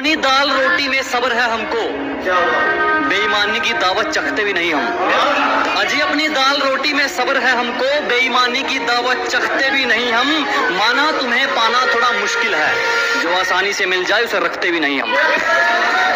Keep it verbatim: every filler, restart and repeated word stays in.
अपनी दाल रोटी में सब्र है हमको, बेईमानी की दावत चखते भी नहीं हम। अजी अपनी दाल रोटी में सब्र है हमको, बेईमानी की दावत चखते भी नहीं हम। माना तुम्हें पाना थोड़ा मुश्किल है, जो आसानी से मिल जाए उसे रखते भी नहीं हम।